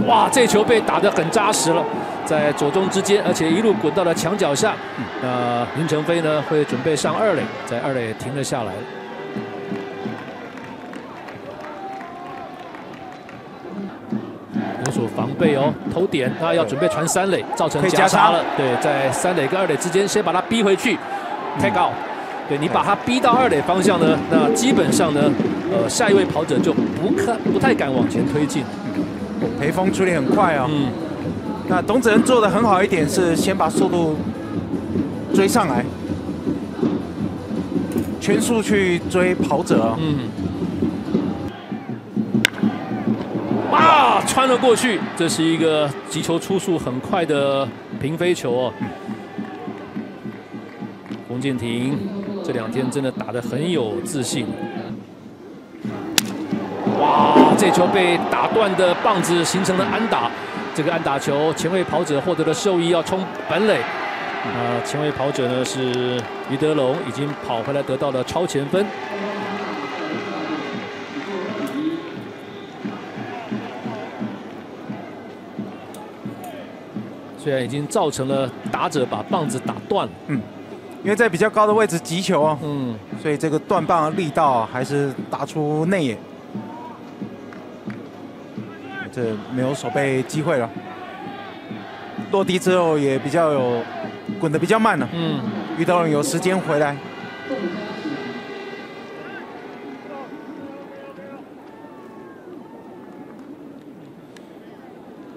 哇，这球被打得很扎实了，在左中之间，而且一路滚到了墙角下。林承飞呢会准备上二垒，在二垒停了下来。有所防备哦，投点他要准备传三垒，造成夹杀了。对，在三垒跟二垒之间，先把他逼回去 ，take out。对你把他逼到二垒方向呢，那基本上呢，下一位跑者就不太敢往前推进。 裴峰处理很快啊。那董子恩做的很好一点是先把速度追上来，全速去追跑者啊。 哇，穿了过去，这是一个击球出速很快的平飞球哦。洪建廷这2天真的打得很有自信。哇，这球被打断的棒子形成了安打，这个安打球前卫跑者获得了受益，要冲本垒。前卫跑者呢是余德龙，已经跑回来得到了超前分。虽然已经造成了打者把棒子打断了， 因为在比较高的位置击球啊，所以这个断棒的力道还是打出内野，这没有守备机会了。落地之后也比较有滚得比较慢了，余德龙有时间回来。